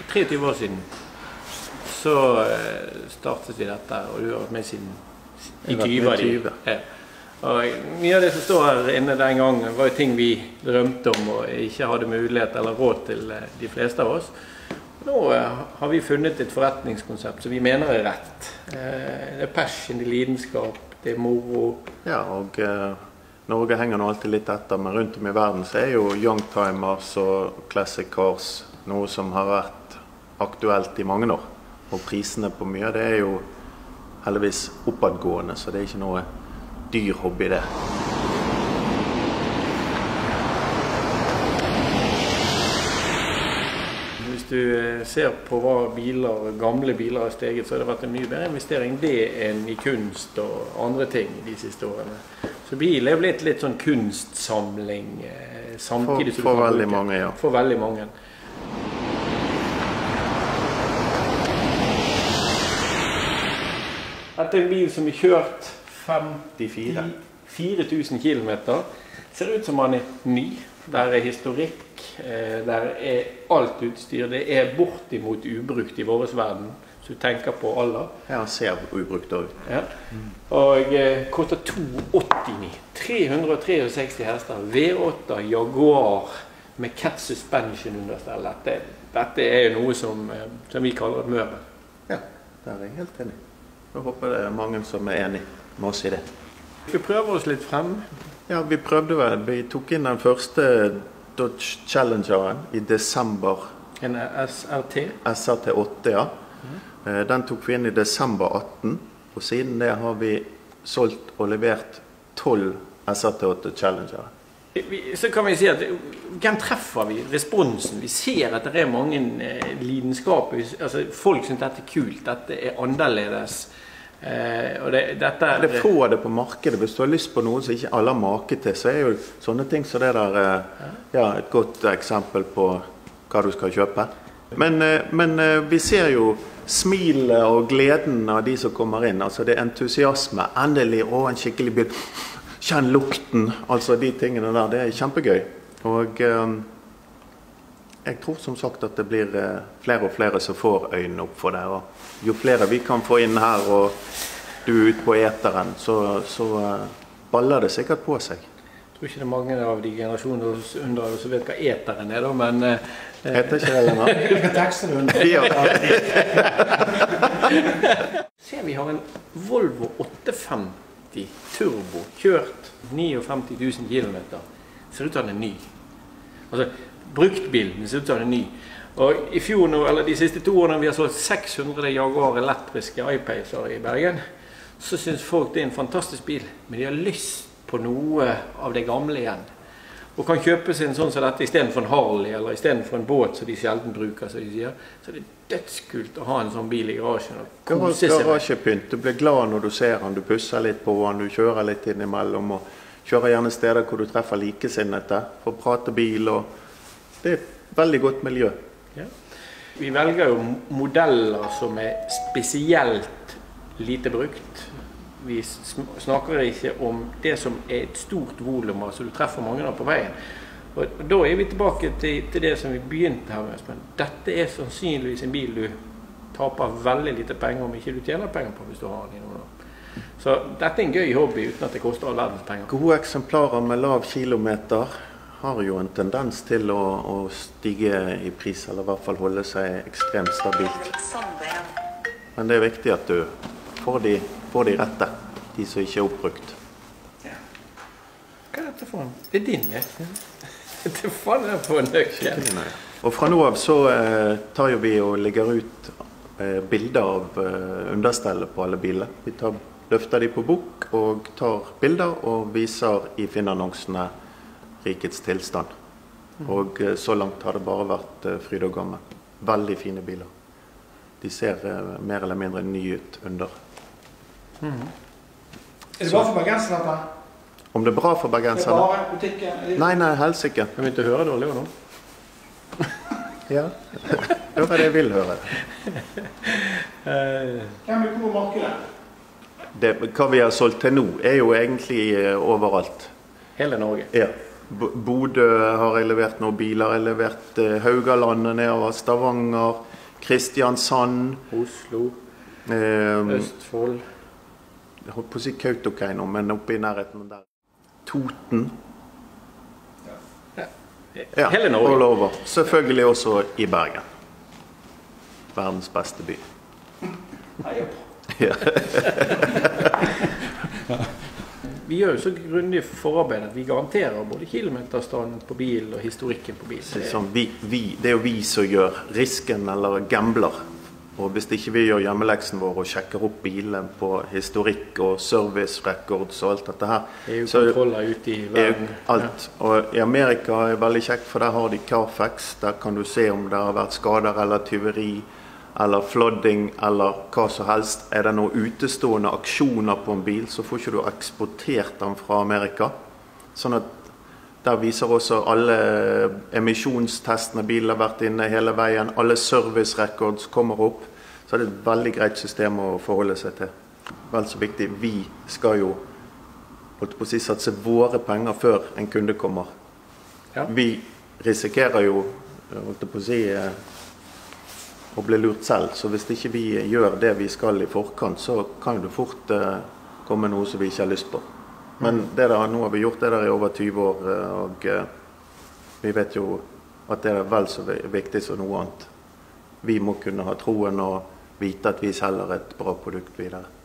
23 år siden så startet vi dette, og du har vært med siden i 20. Ja. Og mye av det som står her inne den gangen var jo ting vi drømte om og ikke hadde mulighet eller råd til de fleste av oss. Nå har vi funnet et forretningskonsept som vi mener rett. Det passion, det lidenskap, det moro. Ja, og Norge henger nå alltid litt etter, men rundt om i verden så jo Youngtimers og Classic Cars noe som har vært aktuelt i mange år. Og prisene på mye, det jo heldigvis oppadgående, så det ikke noe dyr hobby det. Hvis du ser på hva gamle biler har steget, så har det vært en mye bedre investering det enn i kunst og andre ting de siste årene. Så bil jo blitt litt sånn kunstsamling samtidig som for veldig mange, ja. For veldig mange. Dette en bil som kjørt 4000 kilometer. Ser ut som han ny. Der historikk, der alt utstyr. Det bortimot ubrukt i vår verden. Så du tenker på alder. Ja, han ser ubrukt ut. Ja. Og koster 289. 363 hester. V8 Jaguar med cat suspension understell. Dette jo noe som vi kaller et møbel. Ja, der jeg helt enig. Jeg håper det mange som enig med oss i det. Vi prøver oss litt frem. Ja, vi prøvde vel. Vi tok inn den første Dodge Challengeren i desember. En SRT? SRT 8, ja. Den tok vi inn i desember 18, og siden det har vi solgt og levert 12 SRT 8 Challengere. Så kan vi si at hvem treffer vi? Responsen. Vi ser at det mange lidenskaper. Altså, folk synes dette kult, dette annerledes. Og dette det få det på markedet. Hvis du har lyst på noe som ikke alle har make til, så jo sånne ting som det der et godt eksempel på hva du skal kjøpe. Men vi ser jo smilet og gleden av de som kommer inn. Altså det entusiasme. Endelig, en skikkelig bil. Kjenn lukten, altså de tingene der, det kjempegøy. Og jeg tror som sagt at det blir flere og flere som får øynene opp for det. Og jo flere vi kan få inn her, og du ut på eteren, så baller det sikkert på seg. Jeg tror ikke det mange av de generasjoner som vet hva eteren da, men... Heter ikke det lenger? Hvilke tekster du under? Se, vi har en Volvo 850 turbo, kjørt 59 000 kilometer. Ser ut som den ny. Altså, bruktbilen ser ut som den ny. Og i fjor, eller de siste 2 årene, vi har solgt 600 Jaguar elektriske I-Pacer i Bergen, så synes folk det en fantastisk bil, men de har lyst på noe av det gamle igjen. Og kan kjøpe seg en sånn som dette i stedet for en Harley, eller i stedet for en båt som de sjelden bruker, som de sier. Så det dødskult å ha en sånn bil i garasjen og kose seg. Garasjepynt, du blir glad når du ser den, du pusser litt på den, du kjører litt innimellom, og kjører gjerne steder hvor du treffer likesinnete, for å prate bil, og det et veldig godt miljø. Ja. Vi velger jo modeller som spesielt lite brukt. Vi snakker ikke om det som et stort volum, så du treffer mange av på veien. Og da vi tilbake til det som vi begynte her med. Men dette sannsynligvis en bil du taper veldig lite penger om ikke du tjener penger på hvis du har den i noen år. Så dette en gøy hobby uten at det koster all verdens penger. Gode eksemplarer med lav kilometer har jo en tendens til å stige i pris, eller i hvert fall holde seg ekstremt stabilt. Men det viktig at du får de rette, de som ikke oppbrukt. Ja. Hva dette for en? Det din, ja. Det faen på en nøkkel. Og fra nå av så tar jo vi og legger ut bilder av understellet på alle biler. Vi løfter de på bok og tar bilder og viser i Finn-annonsene rikets tilstand. Og så langt har det bare vært fryd og gammen. Veldig fine biler. De ser mer eller mindre nye ut under. Det bra for bergenserne dette? Om det bra for bergenserne? Det bare butikken? Nei, helst ikke. Jeg begynte å høre dårlig nå. Ja, det var det jeg vil høre. Hvem vil komme markedet? Hva vi har solgt til nå jo egentlig overalt. Hele Norge? Ja. Bodø har jeg levert noen biler, jeg har levert Haugalandet nedover, Stavanger, Kristiansand, Oslo, Østfold. Jeg holdt på å si Kautokeino, men oppe I nærheten der. Toten. Ja, Hele Norge. all over. Selvfølgelig også I Bergen. Verdens beste by. Ja. Vi gjør jo så grundig forarbeid at vi garanterer både kilometerstanden på bil og historikken på bil. Det jo vi som gjør risken eller gambler. Og hvis ikke vi gjør hjemmeleksen vår og sjekker opp bilen på historikk og service records og alt dette her, så kontroller ute I verden. Alt. Og I Amerika veldig kjekt, for der har de Carfax. Der kan du se om det har vært skader eller tyveri, eller flooding, eller hva som helst. Det noen utestående aksjoner på en bil, så får ikke du eksportert den fra Amerika. Sånn at der viser også alle emisjonstestene bilen har vært inne hele veien, alle service records kommer opp, så det et veldig greit system å forholde seg til. Vel så viktig, vi skal jo holdt på å si, satse våre penger før en kunde kommer. Ja. Vi risikerer jo holdt på å si, å bli lurt selv, så hvis ikke vi gjør det vi skal I forkant, så kan det fort komme noe som vi ikke har lyst på. Men det der, nå har vi gjort det der I over 20 år, og vi vet jo at det vel så viktig som noe annet. Vi må kunne ha troen og vite at vi selger et bra produkt videre.